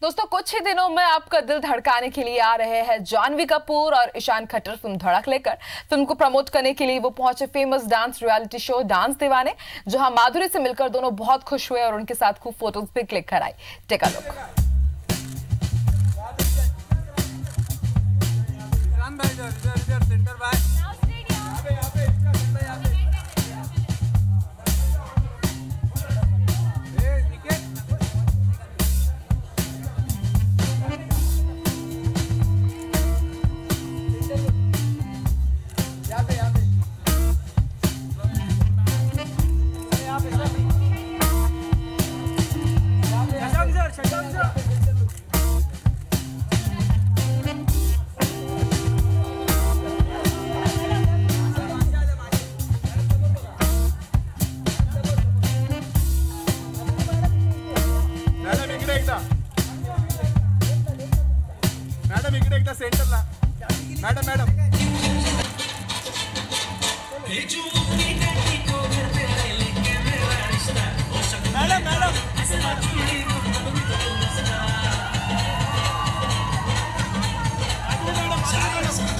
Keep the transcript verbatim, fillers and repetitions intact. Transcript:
दोस्तों कुछ ही दिनों में आपका दिल धड़काने के लिए आ रहे हैं जानवी कपूर और ईशान खट्टर फिल्म धड़क लेकर। फिल्म को प्रमोट करने के लिए वो पहुंचे famous dance reality show dance Deewane, जहां माधुरी से मिलकर दोनों बहुत खुश हुए और उनके साथ खूब फोटोज भी क्लिक कराई। Take a look. मैडम इकडे एकदा सेंटरला madam madam madam madam madam